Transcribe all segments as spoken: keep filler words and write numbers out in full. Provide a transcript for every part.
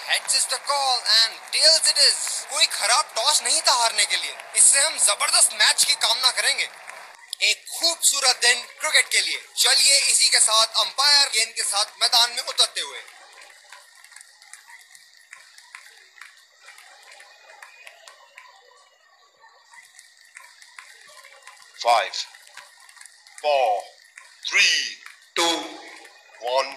Heads is the call and tails it is. कोई खराब toss नहीं था हारने के लिए। इससे हम जबरदस्त मैच की कामना करेंगे। एक खूबसूरत दिन क्रिकेट के लिए। चलिए इसी के साथ अंपायर गेंद के साथ मैदान में उतरते हुए। Five, four, three, two, one.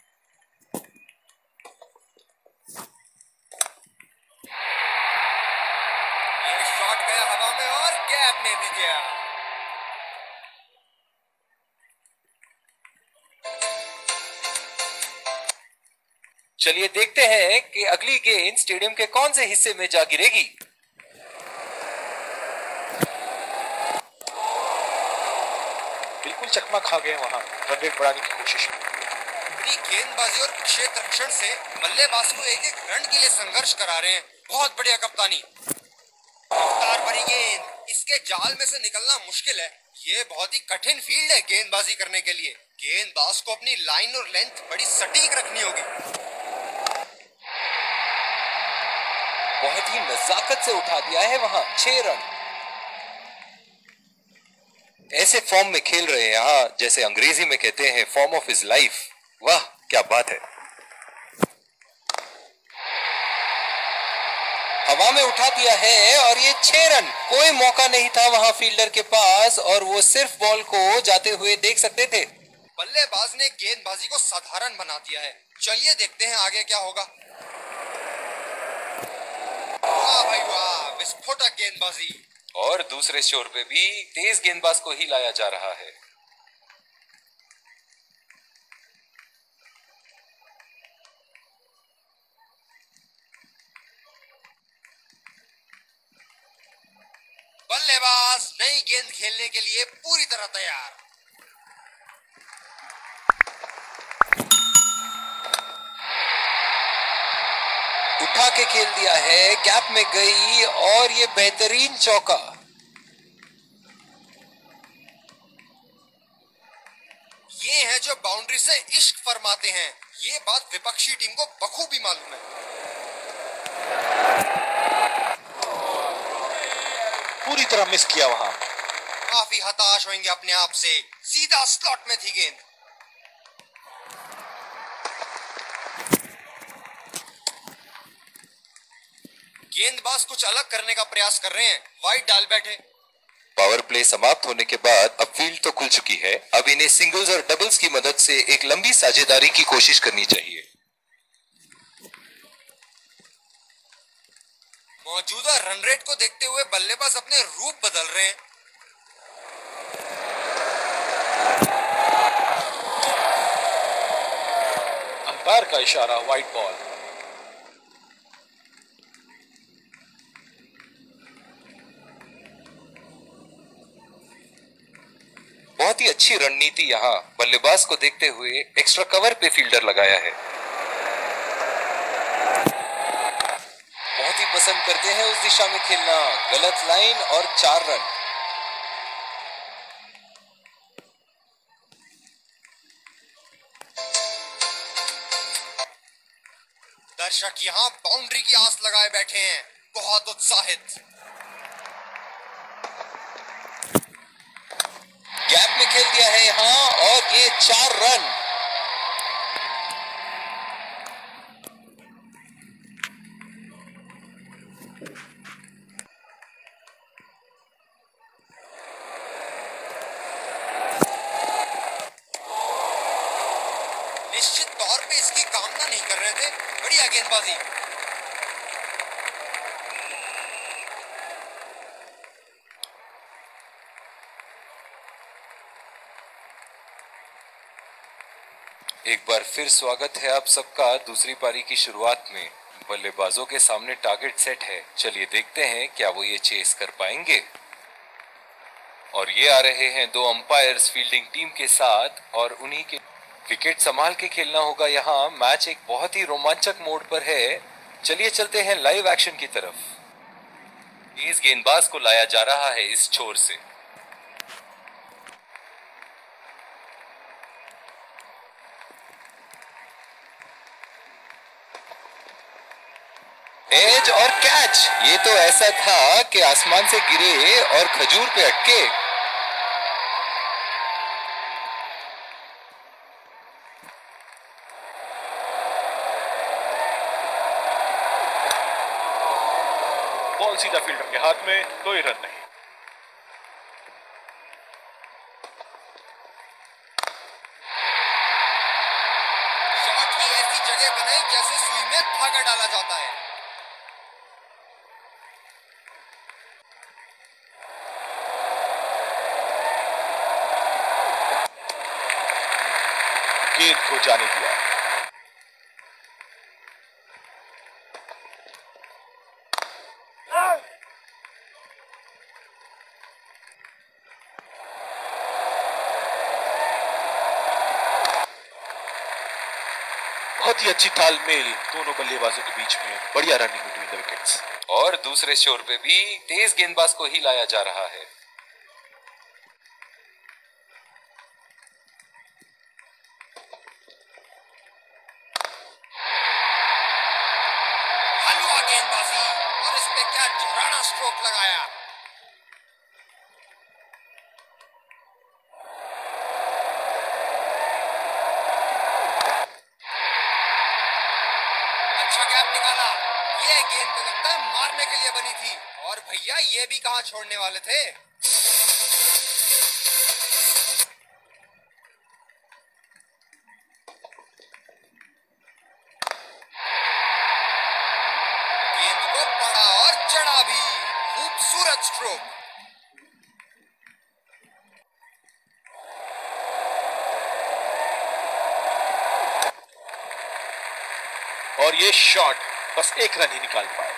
ये शॉट गया हवा में और गैप में भी गया। चलिए देखते हैं कि अगली गेंद स्टेडियम के कौन से हिस्से में जा गिरेगी। बिल्कुल चकमा खा गए वहां रन रेट बढ़ाने की कोशिश में। अपनी गेंदबाजी और क्षेत्र रक्षण से बल्लेबाज को एक एक रन के लिए संघर्ष करा रहे हैं। बहुत बढ़िया कप्तानी। रफ्तार भरी गेंद, इसके जाल में से निकलना मुश्किल है। ये बहुत ही कठिन फील्ड है गेंदबाजी करने के लिए। गेंदबाज को अपनी लाइन और लेंथ बड़ी सटीक रखनी होगी। बहुत ही नजाकत से उठा दिया है वहां। छह रन। ऐसे फॉर्म में खेल रहे हैं यहाँ, जैसे अंग्रेजी में कहते हैं फॉर्म ऑफ हिज लाइफ। वाह क्या बात है। हवा में उठा दिया है और ये छह रन। कोई मौका नहीं था वहां फील्डर के पास और वो सिर्फ बॉल को जाते हुए देख सकते थे। बल्लेबाज ने गेंदबाजी को साधारण बना दिया है। चलिए देखते हैं आगे क्या होगा। वाह भाई वाह, विस्फोटक गेंदबाजी। और दूसरे छोर पे भी तेज गेंदबाज को ही लाया जा रहा है। बल्लेबाज नई गेंद खेलने के लिए पूरी तरह तैयार। उठा के खेल दिया है, गैप में गई और ये बेहतरीन चौका। ये हैं जो बाउंड्री से इश्क फरमाते हैं। ये बात विपक्षी टीम को बखूबी मालूम है। पूरी तरह मिस किया वहां। काफी हताश होंगे अपने आप से। सीधा स्लॉट में थी गेंद। गेंदबाज कुछ अलग करने का प्रयास कर रहे हैं। वाइड डाल बैठे। पावर प्ले समाप्त होने के बाद अब फील्ड तो खुल चुकी है। अब इन्हें सिंगल्स और डबल्स की मदद से एक लंबी साझेदारी की कोशिश करनी चाहिए। मौजूदा रन रेट को देखते हुए बल्लेबाज अपने रूप बदल रहे हैं। अंपायर का इशारा, वाइड बॉल। बहुत ही अच्छी रणनीति यहाँ बल्लेबाज को देखते हुए एक्स्ट्रा कवर पे फील्डर लगाया है। बहुत ही पसंद करते हैं उस दिशा में खेलना। गलत लाइन और चार रन। दर्शक यहाँ बाउंड्री की आस लगाए बैठे हैं, बहुत उत्साहित। गैप में खेल दिया है यहाँ और ये चार रन। निश्चित तौर पे इसकी कामना नहीं कर रहे थे। बढ़िया गेंदबाजी। एक बार फिर स्वागत है आप सबका दूसरी पारी की शुरुआत में। बल्लेबाजों के सामने टारगेट सेट है। चलिए देखते हैं क्या वो ये चेस कर पाएंगे। और ये आ रहे हैं दो अंपायर्स फील्डिंग टीम के साथ और उन्हीं के विकेट संभाल के खेलना होगा यहाँ। मैच एक बहुत ही रोमांचक मोड पर है। चलिए चलते हैं लाइव एक्शन की तरफ। इस गेंदबाज को लाया जा रहा है इस छोर से। कैच! ये तो ऐसा था कि आसमान से गिरे और खजूर पे अटके। बॉल सीधा फील्डर के हाथ में, कोई रन नहीं। शॉट की ऐसी जगह बनाई जैसे सुई में धागा डाला जाता है। गेंद को जाने दिया। बहुत ही अच्छी तालमेल दोनों बल्लेबाजों के बीच में, बढ़िया रनिंग बिटवीन द विकेट्स। और दूसरे शोर पे भी तेज गेंदबाज को ही लाया जा रहा है। हलवा गेंदबाजी और इस पे क्या जराना स्ट्रोक लगाया। अच्छा गैप निकाला। ये गेंद तो लगता है मारने के लिए बनी थी और भैया ये भी कहां छोड़ने वाले थे। गेंद को पड़ा और जड़ा भी। खूबसूरत स्ट्रोक। और ये शॉट बस एक रन ही निकाल पाए।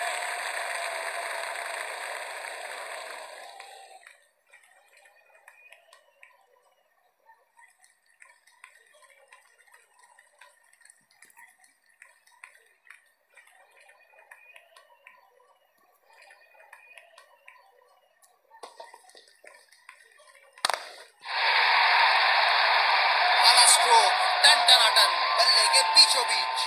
आला स्ट्रोक, टन टनाटन, बल्ले के बीचों बीच।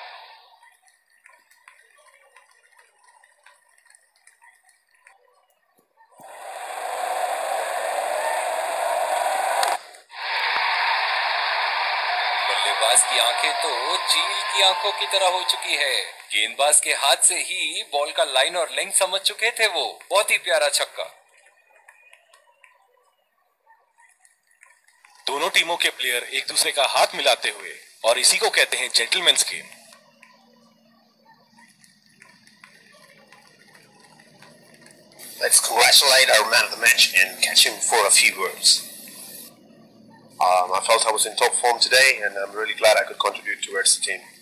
बल्लेबाज की आंखें तो चील की आंखों की तरह हो चुकी है। गेंदबाज के हाथ से ही बॉल का लाइन और लेंथ समझ चुके थे वो। बहुत ही प्यारा छक्का। दोनों टीमों के प्लेयर एक दूसरे का हाथ मिलाते हुए, और इसी को कहते हैं gentleman's game. Let's congratulate our man of the match and catch him for a few words. Um, I felt I was in top form today, and I'm really glad I could contribute towards the team.